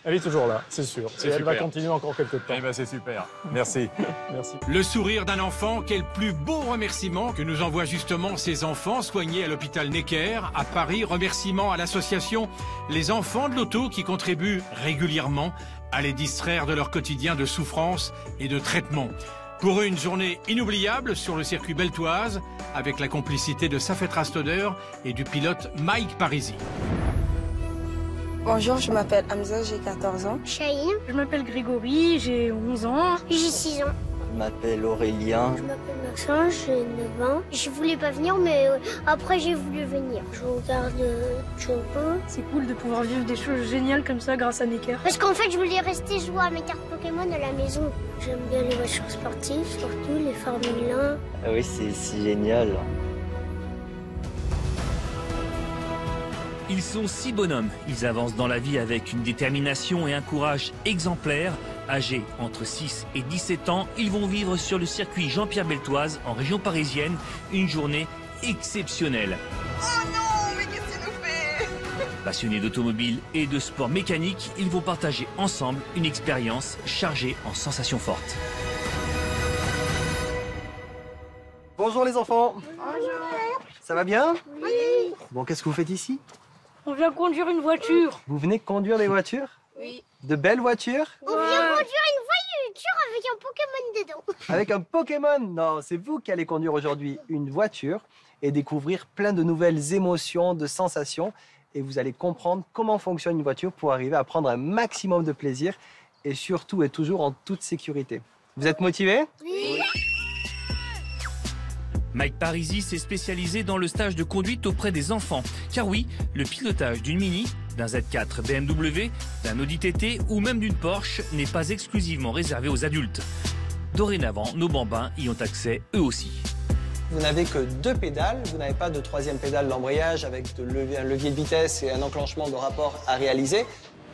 Elle est toujours là, c'est sûr. Et elle va continuer encore quelques temps. Eh ben c'est super. Merci. Merci. Le sourire d'un enfant, quel plus beau remerciement que nous envoient justement ces enfants soignés à l'hôpital Necker à Paris. Remerciements à l'association Les Enfants de l'Auto qui contribuent régulièrement à les distraire de leur quotidien de souffrance et de traitement. Pour eux, une journée inoubliable sur le circuit Beltoise avec la complicité de Safet Rastoder et du pilote Mike Parisi. Bonjour, je m'appelle Hamza, j'ai 14 ans. Chahine. Je m'appelle Grégory, j'ai 11 ans. J'ai 6 ans. Je m'appelle Aurélien. Je m'appelle Maxence, j'ai 9 ans. Je voulais pas venir, mais après j'ai voulu venir. Je regarde Choco. C'est cool de pouvoir vivre des choses géniales comme ça grâce à Necker. Parce qu'en fait, je voulais rester jouer à mes cartes Pokémon à la maison. J'aime bien les voitures sportives, surtout les Formule 1. Ah oui, c'est génial. Ils sont 6 bonhommes. Ils avancent dans la vie avec une détermination et un courage exemplaires. Âgés entre 6 et 17 ans, ils vont vivre sur le circuit Jean-Pierre Beltoise, en région parisienne, une journée exceptionnelle. Oh non, mais qu'est-ce qu'il nous fait? Passionnés d'automobile et de sport mécanique, ils vont partager ensemble une expérience chargée en sensations fortes. Bonjour les enfants. Bonjour. Ça va bien? Oui. Bon, qu'est-ce que vous faites ici? On vient conduire une voiture. Vous venez conduire des voitures? Oui. De belles voitures? On vient conduire une voiture avec un Pokémon dedans. Avec un Pokémon? Non, c'est vous qui allez conduire aujourd'hui une voiture et découvrir plein de nouvelles émotions, de sensations. Et vous allez comprendre comment fonctionne une voiture pour arriver à prendre un maximum de plaisir et surtout et toujours en toute sécurité. Vous êtes motivés? Oui. Mike Parisi s'est spécialisé dans le stage de conduite auprès des enfants. Car oui, le pilotage d'une Mini, d'un Z4 BMW, d'un Audi TT ou même d'une Porsche n'est pas exclusivement réservé aux adultes. Dorénavant, nos bambins y ont accès eux aussi. Vous n'avez que 2 pédales, vous n'avez pas de 3e pédale d'embrayage avec un levier de vitesse et un enclenchement de rapport à réaliser.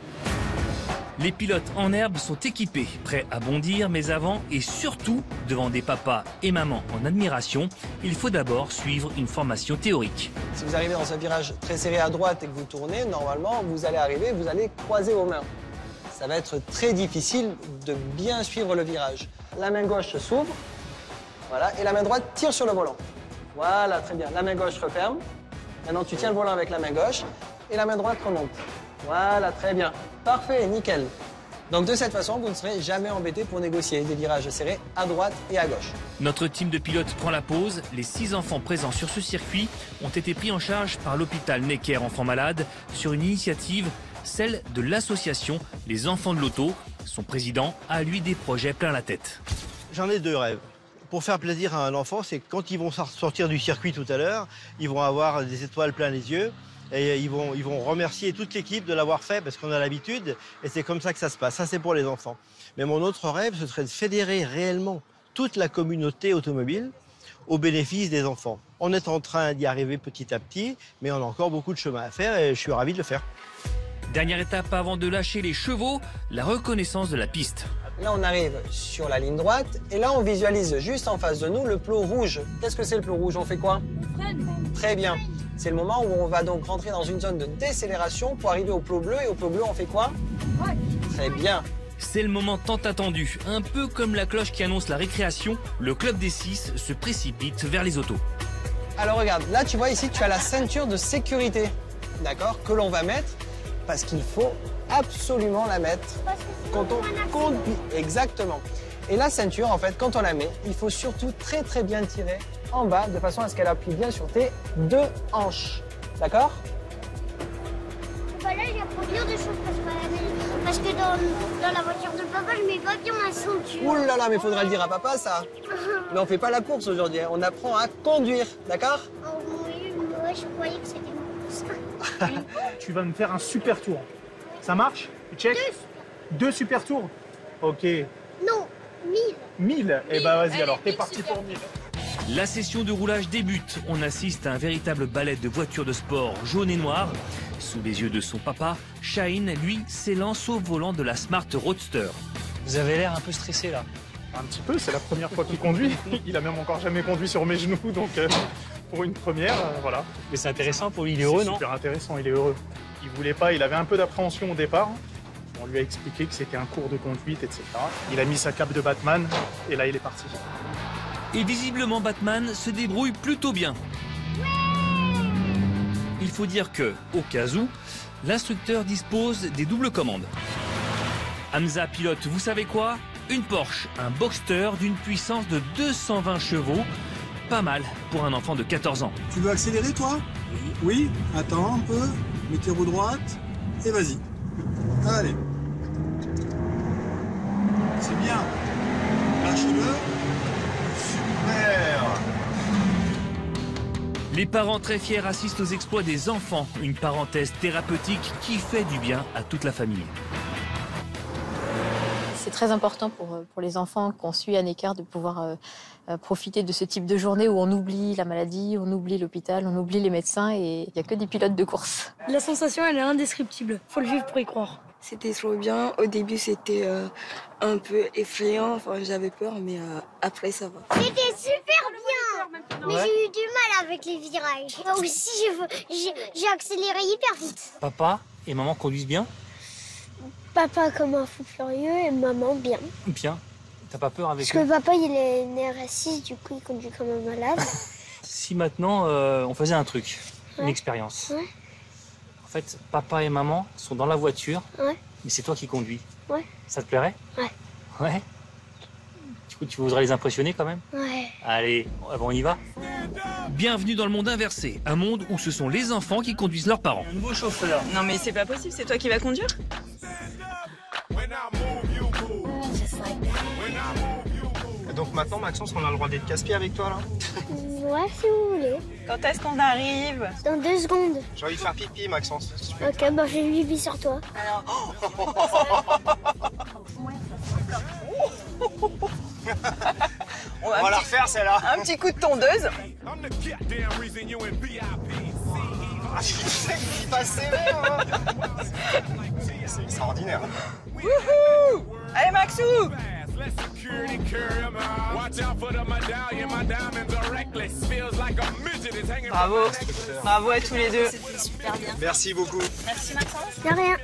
Les pilotes en herbe sont équipés, prêts à bondir, mais avant et surtout, devant des papas et mamans en admiration, il faut d'abord suivre une formation théorique. Si vous arrivez dans un virage très serré à droite et que vous tournez, normalement, vous allez croiser vos mains. Ça va être très difficile de bien suivre le virage. La main gauche s'ouvre, voilà, et la main droite tire sur le volant. Voilà, très bien. La main gauche referme. Maintenant, tu tiens le volant avec la main gauche et la main droite remonte. Voilà, très bien. Parfait, nickel. Donc de cette façon, vous ne serez jamais embêté pour négocier des virages serrés à droite et à gauche. Notre team de pilotes prend la pause. Les 6 enfants présents sur ce circuit ont été pris en charge par l'hôpital Necker Enfants Malades sur une initiative, celle de l'association Les Enfants de l'Auto. Son président a lui des projets plein la tête. J'en ai 2 rêves. Pour faire plaisir à un enfant, c'est quand ils vont sortir du circuit tout à l'heure, ils vont avoir des étoiles plein les yeux. Et ils vont remercier toute l'équipe de l'avoir fait parce qu'on a l'habitude et c'est comme ça que ça se passe. Ça, c'est pour les enfants. Mais mon autre rêve, ce serait de fédérer réellement toute la communauté automobile au bénéfice des enfants. On est en train d'y arriver petit à petit, mais on a encore beaucoup de chemin à faire et je suis ravi de le faire. Dernière étape avant de lâcher les chevaux, la reconnaissance de la piste. Là, on arrive sur la ligne droite et là, on visualise juste en face de nous le plot rouge. Qu'est-ce que c'est le plot rouge? On fait quoi? On freine. Très bien. C'est le moment où on va donc rentrer dans une zone de décélération pour arriver au plot bleu. Et au plot bleu, on fait quoi? Ouais. Très bien. C'est le moment tant attendu. Un peu comme la cloche qui annonce la récréation, le club des 6 se précipite vers les autos. Alors regarde, là tu vois ici, tu as la ceinture de sécurité, d'accord, que l'on va mettre parce qu'il faut absolument la mettre quand on conduit. Exactement. Et la ceinture, en fait, quand on la met, il faut surtout très très bien tirer en bas de façon à ce qu'elle appuie bien sur tes 2 hanches. D'accord? Bah là, il y a pas bien de choses parce que dans la voiture de papa, je mets pas bien ma ceinture. Ouh là là, mais faudra le dire à papa ça. Mais on fait pas la course aujourd'hui, hein. On apprend à conduire, d'accord? Oh oui, ouais, je croyais que c'était une course. Tu vas me faire un super tour. Ça marche? Tu check? 2 super tours? Ok. Non, 1000. 1000? Eh ben vas-y alors, t'es parti pour 1000. La session de roulage débute. On assiste à un véritable ballet de voitures de sport jaune et noire. Sous les yeux de son papa, Chahine, lui, s'élance au volant de la Smart Roadster. Vous avez l'air un peu stressé là. Un petit peu, c'est la première fois qu'il conduit. Il a même encore jamais conduit sur mes genoux, donc pour une première, voilà. Mais c'est intéressant pour lui, il est heureux, non? Super intéressant, il est heureux. Il voulait pas, il avait un peu d'appréhension au départ. On lui a expliqué que c'était un cours de conduite, etc. Il a mis sa cape de Batman et là il est parti. Et visiblement Batman se débrouille plutôt bien. Il faut dire que, au cas où, l'instructeur dispose des doubles commandes. Hamza pilote, vous savez quoi? Une Porsche, un Boxster d'une puissance de 220 chevaux. Pas mal pour un enfant de 14 ans. Tu veux accélérer, toi? Oui. Attends un peu. Mets tes roues droites. Et vas-y. Allez. C'est bien. Lâche-le. Super. Les parents très fiers assistent aux exploits des enfants. Une parenthèse thérapeutique qui fait du bien à toute la famille. C'est très important pour les enfants qu'on suit à Neckar de pouvoir profiter de ce type de journée où on oublie la maladie, on oublie l'hôpital, on oublie les médecins et il n'y a que des pilotes de course. La sensation, elle est indescriptible. Faut le vivre pour y croire. C'était trop bien. Au début, c'était un peu effrayant. Enfin, j'avais peur, mais après, ça va. C'était super bien. Mais j'ai eu du mal avec les virages. Moi aussi, j'ai accéléré hyper vite. Papa et maman conduisent bien? Papa comme un fou furieux et maman bien. Bien. T'as pas peur avec Parce eux? que papa, il est une RS6, du coup, il conduit comme un malade. Si maintenant, on faisait un truc, une expérience. Ouais. En fait, papa et maman sont dans la voiture, Ouais. mais c'est toi qui conduis. Ouais. Ça te plairait? Ouais. Ouais. Du coup, tu voudrais les impressionner quand même? Ouais. Allez, bon, on y va? Bienvenue dans le monde inversé, un monde où ce sont les enfants qui conduisent leurs parents. Un nouveau chauffeur. Non mais c'est pas possible, c'est toi qui vas conduire? Donc maintenant, Maxence, on a le droit d'être casse-pied avec toi, là? Ouais, si vous voulez. Quand est-ce qu'on arrive? Dans 2 secondes. J'ai envie de faire pipi, Maxence. Ok, bah j'ai une pipi sur toi. On va la refaire, celle-là. Un petit coup de tondeuse. Ah, je sais qu'il passe sévère, hein. C'est extraordinaire. Wouhou! Allez, Maxou! Bravo. Bravo à tous les deux. C'était super bien. Merci beaucoup. Merci Maxence. De rien.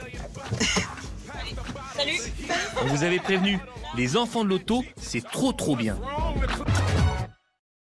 Salut. On vous avait prévenu, les enfants de l'auto, c'est trop bien.